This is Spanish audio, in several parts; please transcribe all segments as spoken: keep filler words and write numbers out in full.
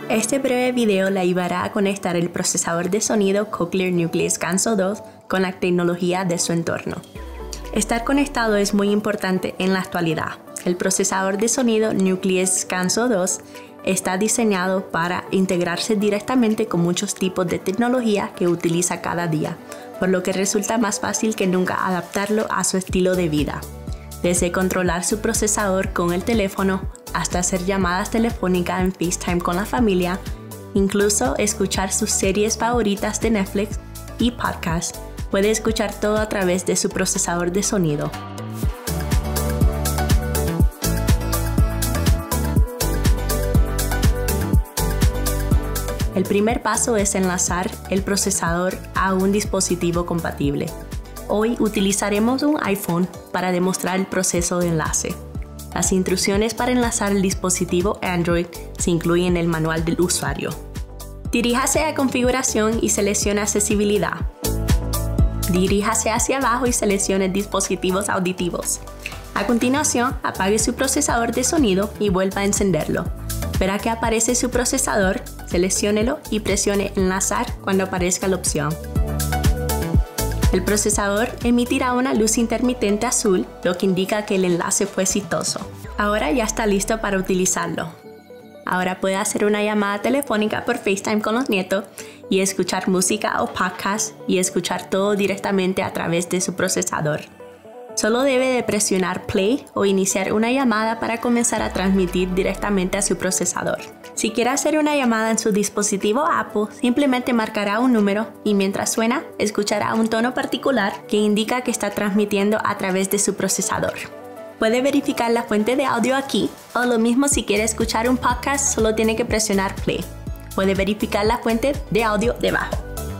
Este breve video le ayudará a conectar el procesador de sonido Cochlear Nucleus Ganso dos con la tecnología de su entorno. Estar conectado es muy importante en la actualidad. El procesador de sonido Nucleus Ganso dos está diseñado para integrarse directamente con muchos tipos de tecnología que utiliza cada día, por lo que resulta más fácil que nunca adaptarlo a su estilo de vida. Desde controlar su procesador con el teléfono hasta hacer llamadas telefónicas en FaceTime con la familia, incluso escuchar sus series favoritas de Netflix y podcasts, puede escuchar todo a través de su procesador de sonido. El primer paso es enlazar el procesador a un dispositivo compatible. Hoy utilizaremos un iPhone para demostrar el proceso de enlace. Las instrucciones para enlazar el dispositivo Android se incluyen en el manual del usuario. Diríjase a Configuración y seleccione Accesibilidad. Diríjase hacia abajo y seleccione Dispositivos auditivos. A continuación, apague su procesador de sonido y vuelva a encenderlo. Verá que aparece su procesador, selecciónelo y presione Enlazar cuando aparezca la opción. El procesador emitirá una luz intermitente azul, lo que indica que el enlace fue exitoso. Ahora ya está listo para utilizarlo. Ahora puede hacer una llamada telefónica por FaceTime con los nietos y escuchar música o podcast y escuchar todo directamente a través de su procesador. Solo debe de presionar Play o iniciar una llamada para comenzar a transmitir directamente a su procesador. Si quiere hacer una llamada en su dispositivo Apple, simplemente marcará un número y mientras suena, escuchará un tono particular que indica que está transmitiendo a través de su procesador. Puede verificar la fuente de audio aquí, o lo mismo si quiere escuchar un podcast, solo tiene que presionar Play. Puede verificar la fuente de audio debajo.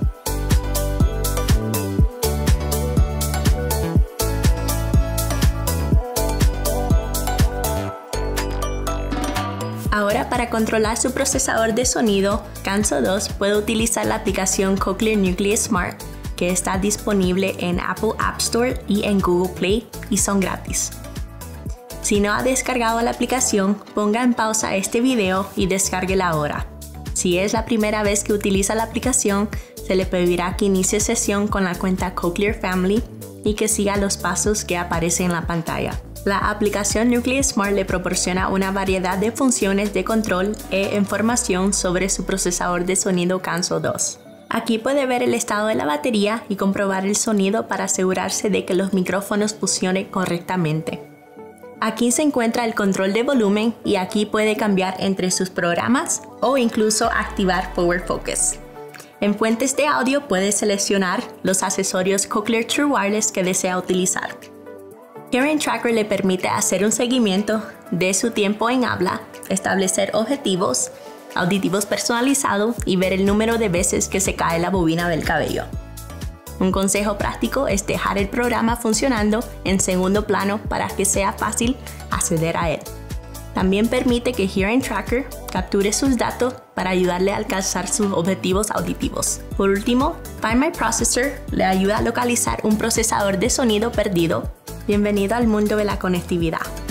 Ahora, para controlar su procesador de sonido, Ganso dos puede utilizar la aplicación Cochlear Nucleus Smart, que está disponible en Apple App Store y en Google Play y son gratis. Si no ha descargado la aplicación, ponga en pausa este video y descárguela ahora. Si es la primera vez que utiliza la aplicación, se le pedirá que inicie sesión con la cuenta Cochlear Family y que siga los pasos que aparecen en la pantalla. La aplicación Nucleus Smart le proporciona una variedad de funciones de control e información sobre su procesador de sonido Ganso dos. Aquí puede ver el estado de la batería y comprobar el sonido para asegurarse de que los micrófonos funcionen correctamente. Aquí se encuentra el control de volumen y aquí puede cambiar entre sus programas o incluso activar Forward Focus. En fuentes de audio puede seleccionar los accesorios Cochlear True Wireless que desea utilizar. Hearing Tracker le permite hacer un seguimiento de su tiempo en habla, establecer objetivos auditivos personalizados y ver el número de veces que se cae la bobina del cabello. Un consejo práctico es dejar el programa funcionando en segundo plano para que sea fácil acceder a él. También permite que Hearing Tracker capture sus datos para ayudarle a alcanzar sus objetivos auditivos. Por último, Find My Processor le ayuda a localizar un procesador de sonido perdido. Bienvenido al mundo de la conectividad.